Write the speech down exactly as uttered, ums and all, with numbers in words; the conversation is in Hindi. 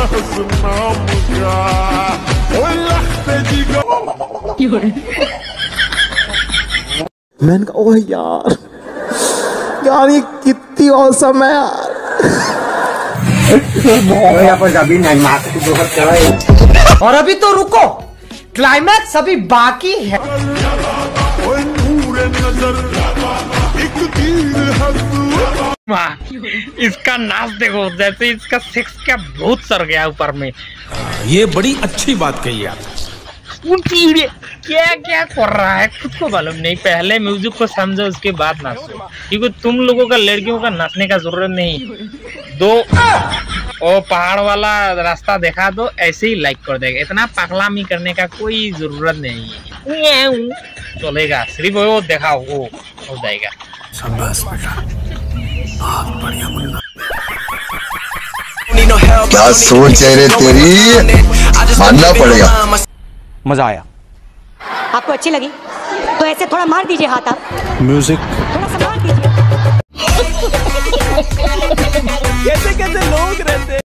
मैंने कहा ओह यार यार ये कितनी औसम है यार। और अभी तो रुको, क्लाइमैक्स अभी बाकी है। इसका नाच देखो, जैसे इसका सेक्स का भूत सर गया ऊपर में। ये बड़ी अच्छी बात कही आप। क्या क्या कर रहा है खुद को मालूम नहीं। पहले म्यूजिक को समझो, उसके बाद नाचो, क्योंकि तुम लोगों का लड़कियों का नाचने का जरूरत नहीं। दो ओ पहाड़ वाला रास्ता दिखा दो, ऐसे ही लाइक कर देगा। इतना पगलामी करने का कोई जरूरत नहीं है, चलेगा। सिर्फ वो दिखाओ, वो हो जाएगा। शाबाश बेटा, बहुत बढ़िया मुन्ना। क्या सोच है रे तेरी, मानना पड़ेगा। मजा आया। आपको अच्छी लगी तो ऐसे थोड़ा मार दीजिए हाथ। आप म्यूजिक थोड़ा सा मार दीजिए।